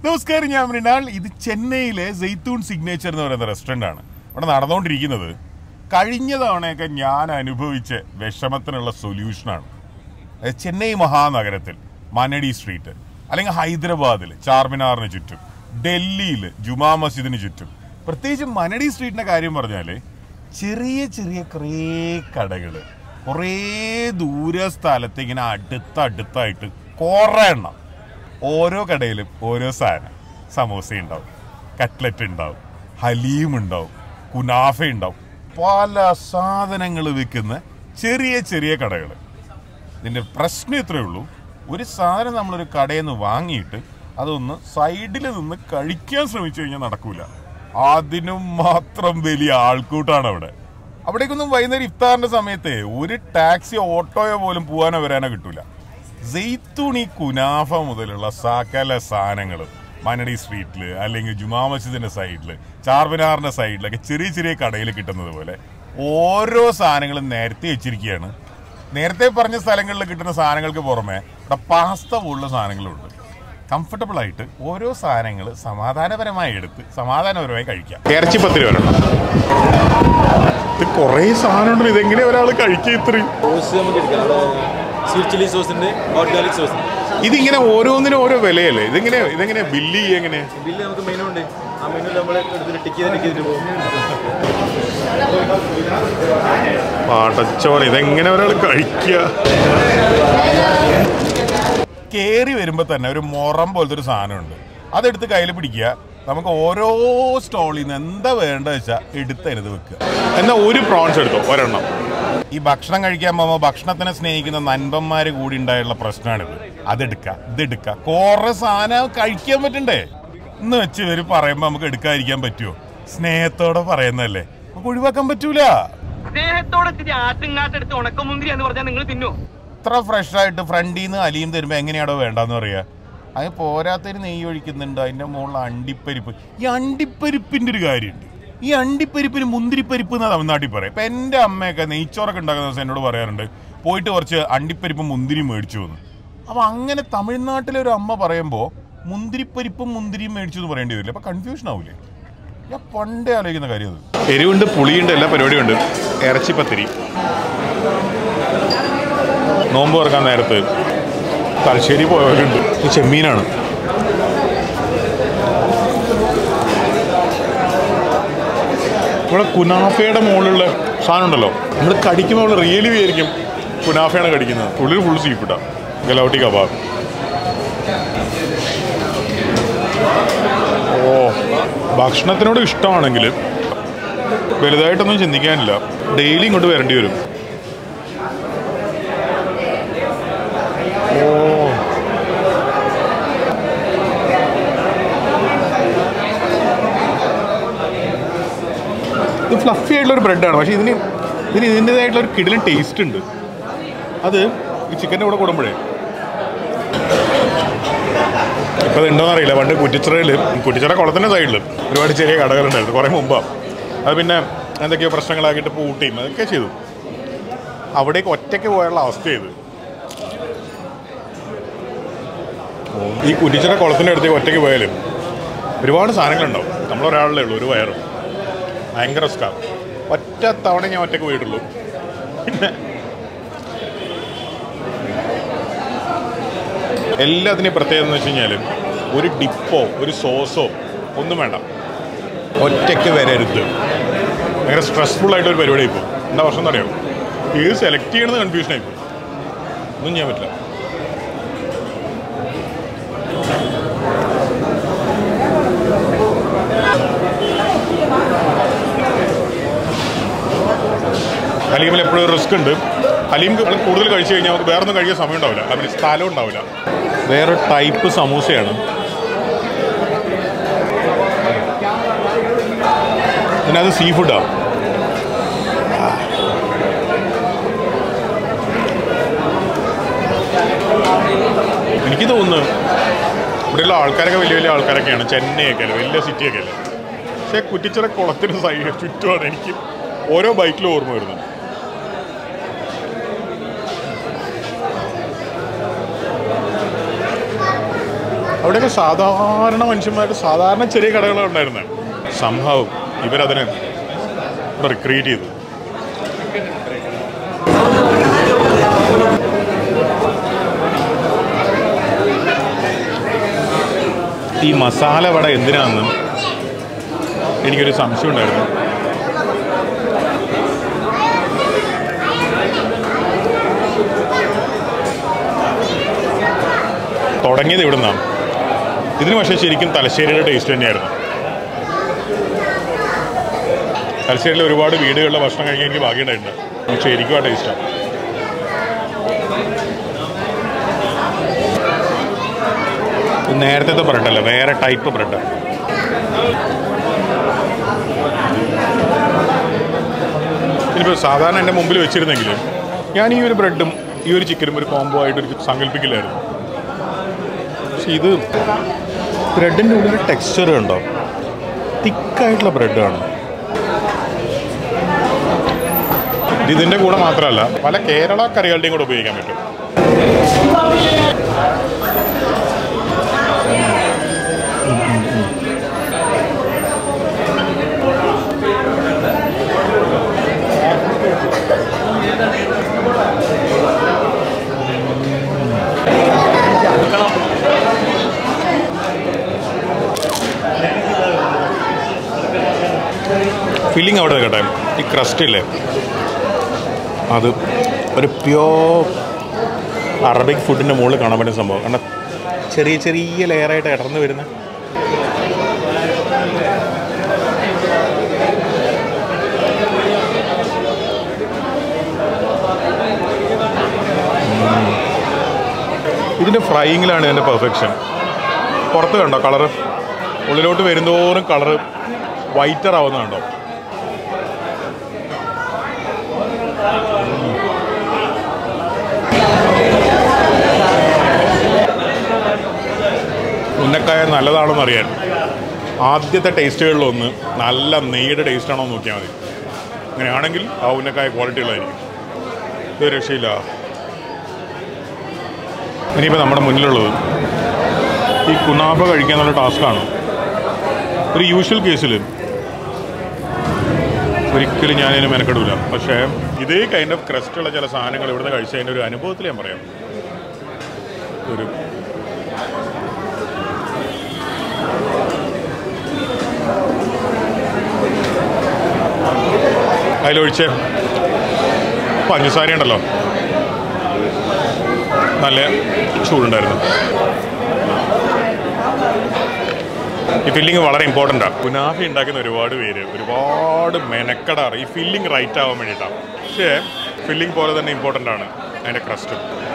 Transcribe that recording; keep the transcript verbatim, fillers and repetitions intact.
നമസ്കാരം, ഞാൻ മൃണാൾ. ഇത് ചെന്നൈയിലെ സെയ്ത്തൂൺ സിഗ്നേച്ചർ എന്ന് പറയുന്ന റെസ്റ്റോറൻ്റ് ആണ്. ഇവിടെ നടന്നുകൊണ്ടിരിക്കുന്നത് കഴിഞ്ഞ തവണയൊക്കെ ഞാൻ അനുഭവിച്ച വിഷമത്തിനുള്ള സൊല്യൂഷനാണ്. ചെന്നൈ മഹാനഗരത്തിൽ മനഡി സ്ട്രീറ്റ്, അല്ലെങ്കിൽ ഹൈദരാബാദിൽ ചാർമിനാറിന് ചുറ്റും, ഡൽഹിയിൽ ജുമാ മസ്ജിദിന് ചുറ്റും, പ്രത്യേകിച്ച് മനഡി സ്ട്രീറ്റിൻ്റെ കാര്യം പറഞ്ഞാൽ ചെറിയ ചെറിയ കുറേ കടകൾ കുറേ ദൂര സ്ഥലത്ത് ഇങ്ങനെ അടുത്തടുത്തായിട്ട് കുറേ എണ്ണം. ഓരോ കടയിലും ഓരോ സാധനം. സമോസ ഉണ്ടാവും, കട്ട്ലറ്റ് ഉണ്ടാവും, ഹലീം ഉണ്ടാവും, കുനാഫ ഉണ്ടാവും, പല സാധനങ്ങൾ വിൽക്കുന്ന ചെറിയ ചെറിയ കടകൾ. ഇതിൻ്റെ പ്രശ്നം ഇത്രയേ ഉള്ളൂ, ഒരു സാധനം നമ്മളൊരു കടയിൽ നിന്ന് വാങ്ങിയിട്ട് അതൊന്ന് സൈഡിൽ നിന്ന് കഴിക്കാൻ ശ്രമിച്ചു കഴിഞ്ഞാൽ നടക്കൂല. അതിനും മാത്രം വലിയ ആൾക്കൂട്ടാണ് അവിടെ. അവിടേക്കൊന്നും വൈകുന്നേരം ഇഫ്താറിൻ്റെ സമയത്ത് ഒരു ടാക്സി ഓട്ടോയോ പോലും പോകാനോ വരാനോ കിട്ടൂല. സെയ്ത്തൂൺ ഈ കുനാഫ മുതലുള്ള സകല സാധനങ്ങളും മനഡി സ്ട്രീറ്റിൽ അല്ലെങ്കിൽ ജുമാ മസ്ജിദിന്റെ സൈഡിൽ, ചാർമിനാറിന്റെ സൈഡിലൊക്കെ ചെറിയ ചെറിയ കടയിൽ കിട്ടുന്നത് പോലെ ഓരോ സാധനങ്ങളും നേരത്തെ വെച്ചിരിക്കുകയാണ്. നേരത്തെ പറഞ്ഞ സ്ഥലങ്ങളിൽ കിട്ടുന്ന സാധനങ്ങൾക്ക് പുറമെ ഇവിടെ പാസ്ത പോലുള്ള സാധനങ്ങളുണ്ട്. കംഫർട്ടബിൾ ആയിട്ട് ഓരോ സാധനങ്ങൾ സമാധാനപരമായി എടുത്ത് സമാധാനപരമായി കഴിക്കാം. ഇറച്ചി പത്തിരി വരണം. ഇത് കുറേ സാധനമുണ്ട്. ഇതെങ്ങനെ ഒരാൾ കഴിക്കുക? ഇത്രയും ചില്ലി സോസ് ഉണ്ട്, ഹോട്ട് ഗാർലിക് സോസ്. ഇതിങ്ങനെ ഓരോന്നിനും ഓരോ വിലയല്ലേ? ഇതെങ്ങനെ ഇതെങ്ങനെ ബില്ല് ചെയ്യുക? എങ്ങനെ ബില്ല്? നമുക്ക് മെനു ഉണ്ട്. ആ മെനു നമ്മൾ എടുത്തിട്ട് ടിക്ക് ചെയ്ത് ടിക്ക് ചെയ്തിട്ട് പോകും. പാട്ടച്ചോളി, ഇതെങ്ങനെ ഒരാൾ കഴിക്കുക? കയറി വരുമ്പോൾ തന്നെ ഒരു മുറം പോലത്തെ ഒരു സാധനമുണ്ട്. അതെടുത്ത് കയ്യിൽ പിടിക്കുക. നമുക്ക് ഓരോ സ്റ്റോളിൽ നിന്ന് എന്താ വേണ്ടത് വെച്ചാൽ എടുത്തരുത് വെക്കുക. എന്നാൽ ഒരു പ്രോൺസ് എടുത്തോ, ഒരെണ്ണം. ഈ ഭക്ഷണം കഴിക്കാൻ പോകുമ്പോൾ ഭക്ഷണത്തിനെ സ്നേഹിക്കുന്ന നൻപന്മാർ കൂടി ഉണ്ടായുള്ള പ്രശ്നമാണിത്. അതെടുക്കുക, ഇതെടുക്കുക, കുറെ സാധനം കഴിക്കാൻ പറ്റണ്ടേ എന്ന് വെച്ച് ഇവർ പറയുമ്പോൾ നമുക്ക് എടുക്കാതിരിക്കാൻ പറ്റുമോ? സ്നേഹത്തോടെ പറയുന്നതല്ലേ, നമുക്ക് ഒഴിവാക്കാൻ പറ്റൂല. സ്നേഹത്തോടെ ആട്ടുങ്ങാട്ടെടുത്ത് ഉണക്കമുന്തിരി എന്ന് പറഞ്ഞാൽ നിങ്ങൾ തിന്നോ? ഇത്ര ഫ്രഷായിട്ട് ഫ്രണ്ടിൽ നിന്ന് അലിയും തരുമ്പോൾ എങ്ങനെയാണോ വേണ്ടെന്ന് പറയുക? അത് പോരാത്തൊരു നെയ്യ് ഒഴിക്കുന്നുണ്ട്, അതിൻ്റെ മുകളിൽ അണ്ടിപ്പരിപ്പ്. ഈ അണ്ടിപ്പരിപ്പിൻ്റെ ഒരു കാര്യമുണ്ട്. ഈ അണ്ടിപ്പരിപ്പിന് മുന്തിരിപ്പരിപ്പ് എന്നാണ് തമിഴ്നാട്ടിൽ പറയാം. ഇപ്പം എൻ്റെ അമ്മയൊക്കെ നെയ്ച്ചോറൊക്കെ ഉണ്ടാക്കുന്ന ദിവസം എന്നോട് പറയാറുണ്ട്, പോയിട്ട് കുറച്ച് അണ്ടിപ്പരിപ്പ് മുന്തിരി മേടിച്ചു എന്ന്. അപ്പം അങ്ങനെ തമിഴ്നാട്ടിലെ ഒരു അമ്മ പറയുമ്പോൾ മുന്തിരിപ്പരിപ്പും മുന്തിരിയും മേടിച്ചു എന്ന് പറയേണ്ടി വരില്ല. അപ്പം കൺഫ്യൂഷൻ ആവില്ലേ? ഞാൻ പണ്ടേ ആലോചിക്കുന്ന കാര്യം അത്. എരിവുണ്ട്, പുളിയുണ്ട്, എല്ലാ പരിപാടിയുണ്ട്. ഇറച്ചിപ്പത്തിരി നോമ്പ് തുറക്കാൻ നേരത്ത് തലശ്ശേരി പോയവരുണ്ട്. ഈ ചെമ്മീനാണ്. ഇവിടെ കുനാഫയുടെ മുകളിലുള്ള സാധനം ഉണ്ടല്ലോ, നമ്മൾ കടിക്കുമ്പോൾ നമ്മൾ റിയലി വിചാരിക്കും കുനാഫയാണ് കടിക്കുന്നത്. ഉള്ളിൽ ഫുൾ സീഫുഡാ. ഗലൗട്ടി കബാബ്. ഓ, ഭക്ഷണത്തിനോട് ഇഷ്ടമാണെങ്കിൽ വലുതായിട്ടൊന്നും ചിന്തിക്കാനില്ല. ഡെയിലി ഇങ്ങോട്ട് വരേണ്ടി വരും. ഇത് ഫ്ലഫി ആയിട്ടുള്ളൊരു ബ്രെഡാണ്, പക്ഷേ ഇതിന് ഇതിന് ഇതിൻ്റെതായിട്ടുള്ളൊരു കിടിലൻ ടേസ്റ്റ് ഉണ്ട്. അത് ഈ ചിക്കൻ്റെ കൂടെ കൂടുമ്പോഴേ. ഇപ്പോൾ അത് ഉണ്ടോയെന്ന് അറിയില്ല. പണ്ട് കുറ്റിച്ചിറയിൽ, കുറ്റിച്ചിറ കുളത്തിൻ്റെ സൈഡിൽ ഒരുപാട് ചെറിയ കടകളുണ്ടായിരുന്നു കുറേ മുമ്പാണ്. അത് പിന്നെ എന്തൊക്കെയോ പ്രശ്നങ്ങളാക്കിയിട്ട് പൂട്ടിയും അതൊക്കെ ചെയ്തു. അവിടേക്ക് ഒറ്റയ്ക്ക് പോയുള്ള അവസ്ഥ ചെയ്തു. ഈ കുറ്റിച്ചിറ കുളത്തിൻ്റെ അടുത്തേക്ക് ഒറ്റയ്ക്ക് പോയാലും ഒരുപാട് സാധനങ്ങളുണ്ടാവും. നമ്മളൊരാളേ ഉള്ളൂ, ഒരു വയറും. ഭയങ്കര റിസ്ക്കാണ്. ഒറ്റ തവണ ഞാൻ ഒറ്റയ്ക്ക് പോയിട്ടുള്ളൂ. പിന്നെ എല്ലാത്തിനെയും പ്രത്യേകത എന്ന് വെച്ച് കഴിഞ്ഞാൽ ഒരു ഡിപ്പോ ഒരു സോസോ ഒന്നും വേണ്ട. ഒറ്റയ്ക്ക് വരരുത്. ഭയങ്കര സ്ട്രെസ്ഫുള്ളായിട്ടൊരു പരിപാടി ഇപ്പോൾ. എന്താ പ്രശ്നം എന്നറിയാം? ഇത് സെലക്ട് ചെയ്യണമെന്ന് കൺഫ്യൂഷനായിപ്പോൾ. ഒന്നും ചെയ്യാൻ പറ്റില്ല. ഹലീമിൽ എപ്പോഴും ഒരു റിസ്ക് ഉണ്ട്. ഹലീം കൂടുതൽ കഴിച്ചു കഴിഞ്ഞാൽ നമുക്ക് വേറെ ഒന്നും കഴിക്കാൻ സമയം ഉണ്ടാവില്ല, അതിന് സ്ഥലം ഉണ്ടാവില്ല. വേറെ ടൈപ്പ് സമൂസയാണ്. പിന്നെ അത് സീ ഫുഡാണ്. എനിക്ക് തോന്നുന്നു ഇവിടെയുള്ള ആൾക്കാരൊക്കെ വലിയ വലിയ ആൾക്കാരൊക്കെയാണ്. ചെന്നൈയൊക്കെ അല്ലേ, വലിയ സിറ്റിയൊക്കെ അല്ലേ. പക്ഷേ കുറ്റിച്ചിറ കുളത്തിന് സൈഡ് ചുറ്റുമാണ് എനിക്ക് ഓരോ ബൈക്കിലും ഓർമ്മ വരുന്നത്. അവിടെയൊക്കെ സാധാരണ മനുഷ്യന്മാർക്ക് സാധാരണ ചെറിയ കടകളാണ് ഉണ്ടായിരുന്നത്. സംഭവം ഇവരതിനെ റിക്രിയേറ്റ് ചെയ്തു. ഈ മസാല വട എന്തിനാണെന്ന് എനിക്കൊരു സംശയം ഉണ്ടായിരുന്നു. തുടങ്ങിയത് ഇവിടെ നിന്നാണ്. ഇതിന് പക്ഷേ ശരിക്കും തലശ്ശേരിയുടെ ടേസ്റ്റ് തന്നെയായിരുന്നു. തലശ്ശേരിയിൽ ഒരുപാട് വീടുകളിലെ ഭക്ഷണം കഴിക്കാൻ എനിക്ക് ഭാഗ്യമുണ്ടായിട്ടുണ്ട്. പക്ഷേ ശരിക്കും ആ ടേസ്റ്റാണ്. നേരത്തെ ബ്രെഡല്ല, വേറെ ടൈപ്പ് ബ്രെഡാണ്. ഇനിയിപ്പോൾ സാധാരണ എൻ്റെ മുമ്പിൽ വെച്ചിരുന്നെങ്കിലും ഞാൻ ഈ ഒരു ബ്രെഡും ഈ ഒരു ചിക്കനും ഒരു കോംബോ ആയിട്ട് ഒരു സങ്കല്പിക്കില്ലായിരുന്നു. പക്ഷെ ഇത് ബ്രെഡിൻ്റെ ഉള്ളിൽ ടെക്സ്ചർ ഉണ്ടോ, തിക്കായിട്ടുള്ള ബ്രെഡാണ്. ഇതിൻ്റെ കൂടെ മാത്രമല്ല പല കേരള കറികളുടെയും കൂടെ ഉപയോഗിക്കാൻ പറ്റും. ഫില്ലിങ് അവിടെ കേട്ടെ, ഈ ക്രസ്റ്റ് ഇല്ലേ അത് ഒരു പ്യോർ അറബിക് ഫുഡിൻ്റെ മുകളിൽ കാണാൻ പറ്റുന്ന സംഭവം. കാരണം ചെറിയ ചെറിയ ലെയറായിട്ട് ഇടർന്ന് വരുന്ന ഇതിൻ്റെ ഫ്രൈയിങ്ങിലാണ് ഇതിൻ്റെ പെർഫെക്ഷൻ. പുറത്ത് കണ്ടോ കളറ്, ഉള്ളിലോട്ട് വരുന്തോറും കളറ് വൈറ്റർ ആവുന്നുണ്ടോ. ഉന്നക്കായ നല്ലതാണോ എന്ന് അറിയാൻ ആദ്യത്തെ ടേസ്റ്റുകളിലൊന്ന് നല്ല നെയ്യുടെ ടേസ്റ്റ് ആണോ എന്ന് നോക്കിയാൽ മതി. അങ്ങനെയാണെങ്കിൽ ആ ഉന്നക്കായ ക്വാളിറ്റി ഉള്ളതായിരിക്കും. ഇത് രക്ഷയില്ല. ഇനിയിപ്പോൾ നമ്മുടെ മുന്നിലുള്ളത് ഈ കുനാഫ കഴിക്കാനുള്ള ടാസ്ക്കാണ്. ഒരു യൂഷ്വൽ കേസിൽ ഒരിക്കലും ഞാനതിന് മെനക്കെടില്ല. പക്ഷേ ഇതേ കൈൻഡ് ഓഫ് ക്രസ്റ്റുള്ള ചില സാധനങ്ങൾ ഇവിടുന്ന് കഴിച്ചതിൻ്റെ ഒരു അനുഭവത്തിൽ ഞാൻ പറയാം. ഒരു അതിലൊഴിച്ച് പഞ്ചസാര ഉണ്ടല്ലോ, നല്ല ചൂടുണ്ടായിരുന്നു. ഈ ഫില്ലിങ് വളരെ ഇമ്പോർട്ടൻ്റാണ്. കുനാഫ ഉണ്ടാക്കുന്ന ഒരുപാട് പേര് ഒരുപാട് മെനക്കെടാറ് ഈ ഫില്ലിങ് റൈറ്റ് ആവാൻ വേണ്ടിയിട്ടാണ്. പക്ഷേ ഫില്ലിങ് പോലെ തന്നെ ഇമ്പോർട്ടൻ്റ് ആണ് അതിൻ്റെ ക്രസ്റ്റും.